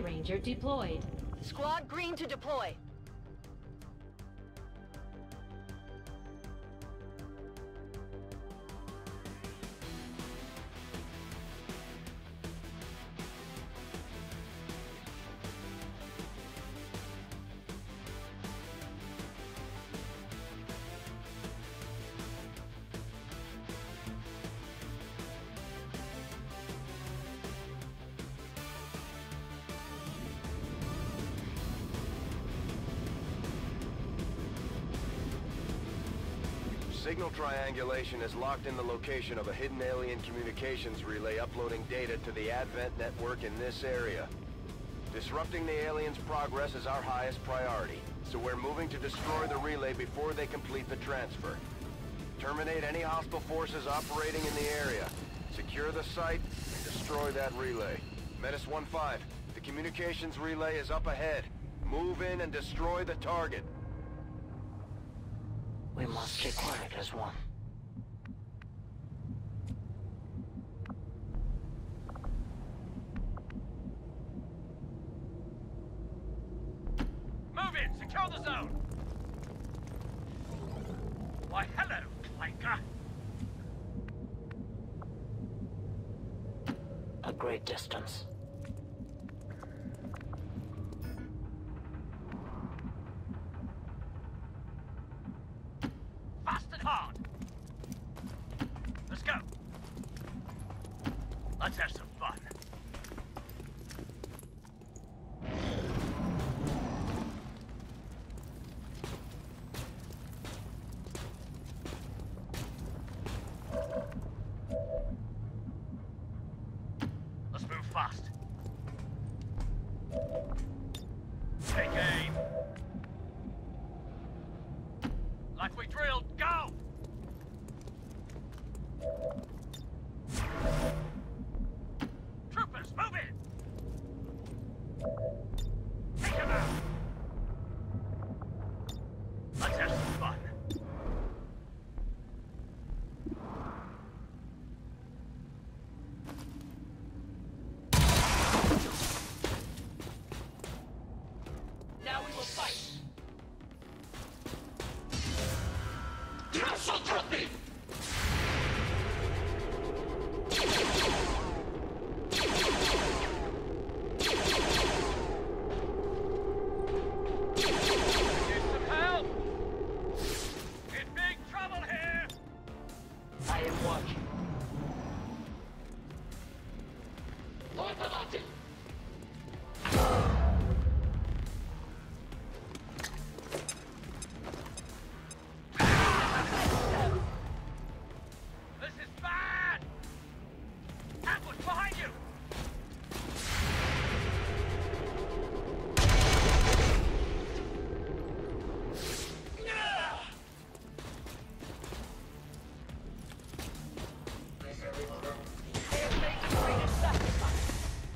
Ranger deployed. Squad green to deploy. Signal triangulation has locked in the location of a hidden alien communications relay uploading data to the Advent network in this area. Disrupting the aliens' progress is our highest priority, so we're moving to destroy the relay before they complete the transfer. Terminate any hostile forces operating in the area. Secure the site and destroy that relay. Menace 1-5, the communications relay is up ahead. Move in and destroy the target. We must stay quiet as one. Move in! Secure the zone! Why, hello, Clanker! A great distance. Fast and hard! Let's go! Let's have some fun. Let's move fast. Take aim. Like we drilled, go! Troopers, move in! Take him out! Let's have some fun. Now we will fight! Castle Trophy! Need some help! In big trouble here! I am watching. Leutnant! This is bad! Ambush behind you! They have made the greatest sacrifice.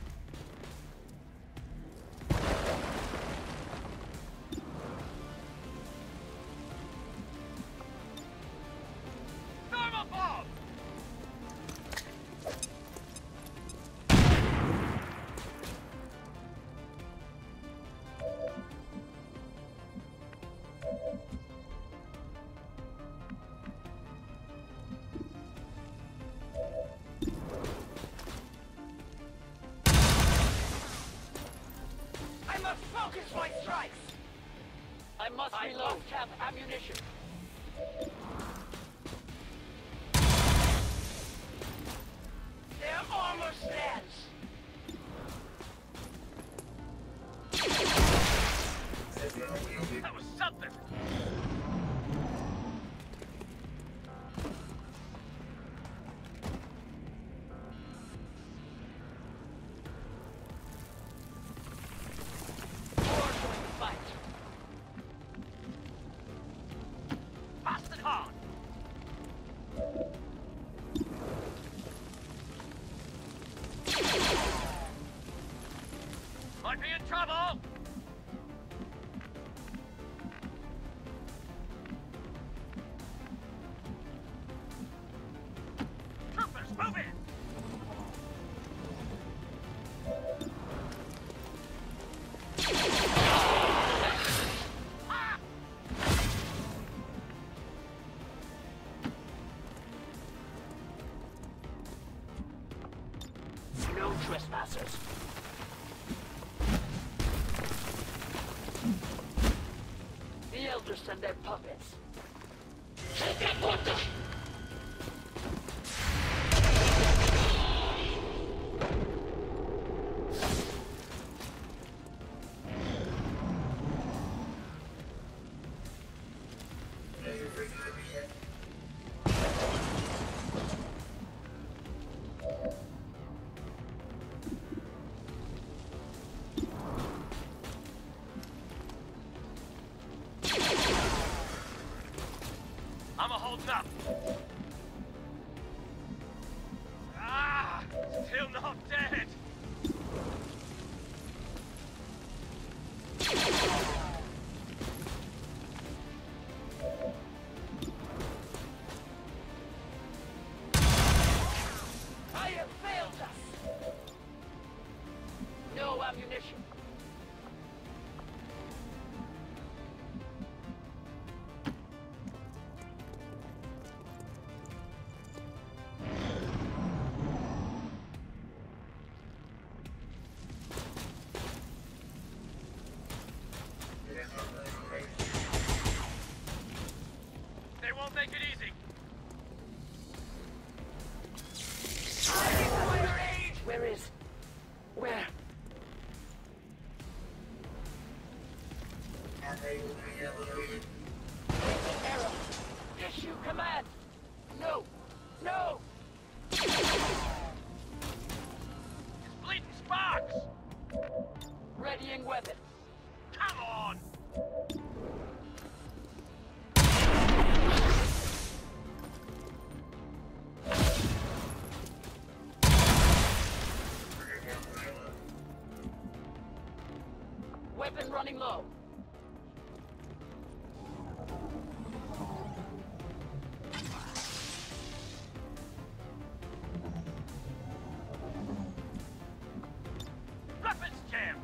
Thermal bomb! I must focus my strikes. I must reload. Have ammunition. Their armor stands. That was something! More going to fight. Fast and hard! Might be in trouble! Troopers, move in! trespassers. The Elders and their puppets. I'm a holding up. Ah! Still not dead. Fire failed us! No ammunition. They won't make it easy. Where is... Where? Error. Issue command. No. No. It's bleeding sparks. Readying weapon. Come on. Weapon running low. Weapons jammed.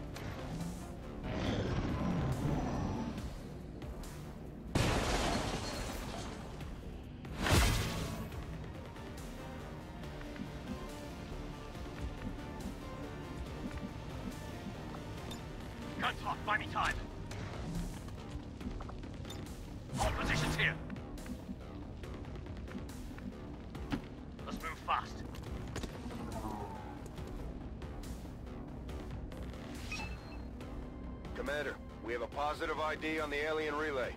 Gun talk, buy me time. Hold positions here. Let's move fast. Commander, we have a positive ID on the alien relay.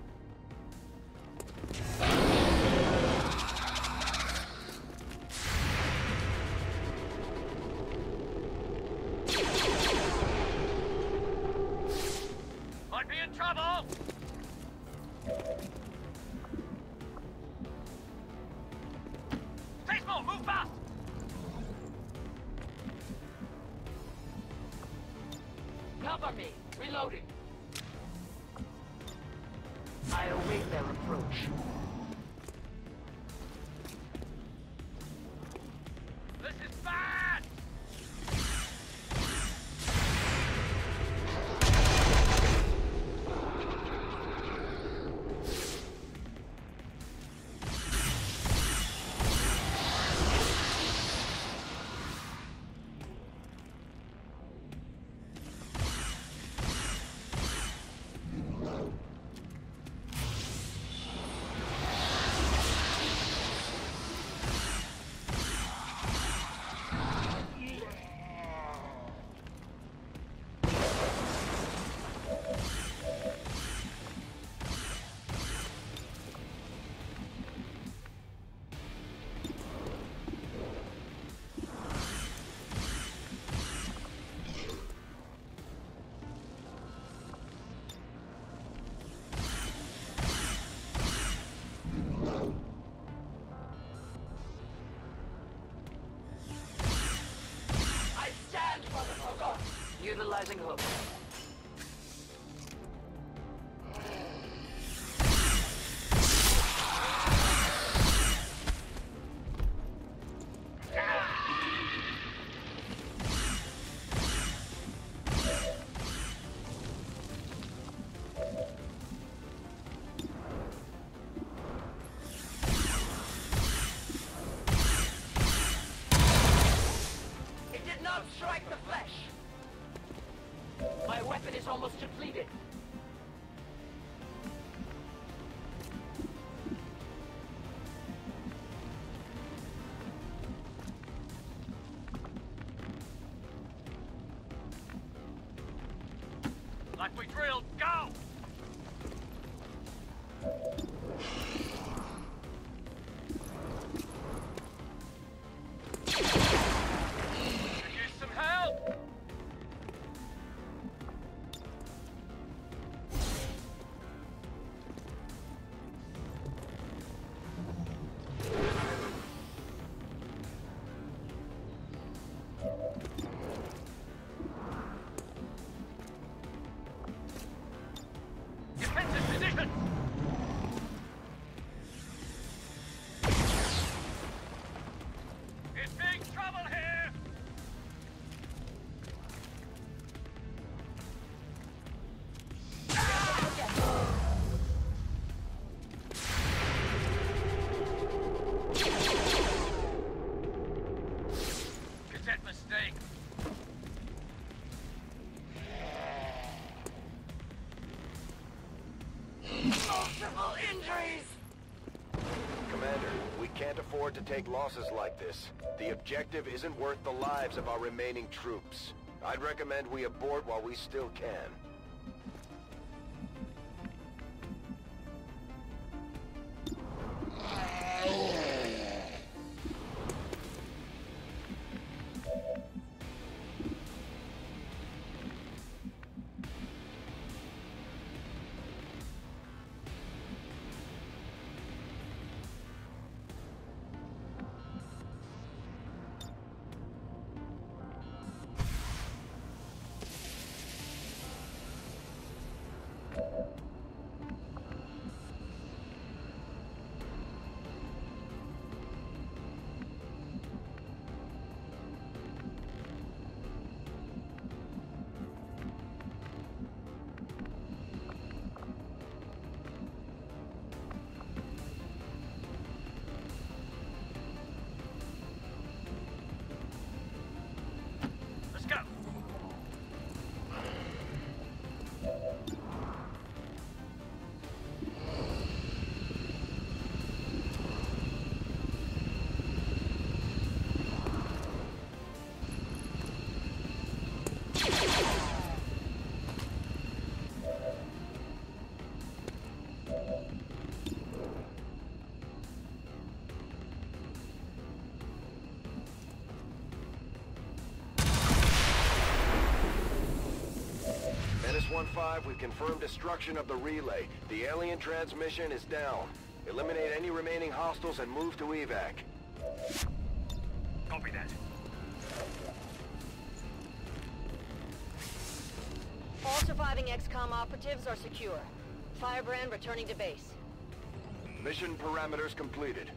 Might be in trouble. Stay small, move fast. Cover me. Reloading. I await their approach. This is bad. I stand, motherfucker! Utilizing hook. It did not show strike the flesh! My weapon is almost depleted. Like we drilled, go! Could use some help! Defensive position! It's big trouble here! Cadet mistake. Multiple injuries! Commander, we can't afford to take losses like this. The objective isn't worth the lives of our remaining troops. I'd recommend we abort while we still can. Let's go! Menace 1-5, we've confirmed destruction of the relay. The alien transmission is down. Eliminate any remaining hostiles and move to evac. Copy that. All surviving XCOM operatives are secure. Firebrand returning to base. Mission parameters completed.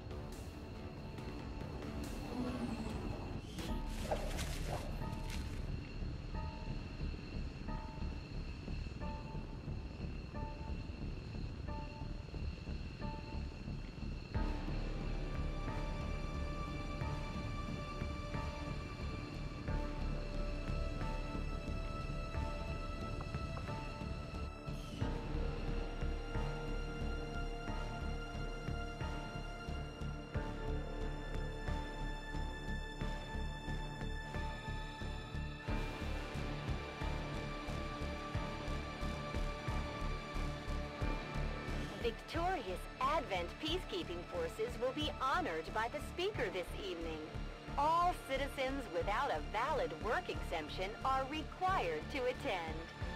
Victorious Advent peacekeeping forces will be honored by the speaker this evening. All citizens without a valid work exemption are required to attend.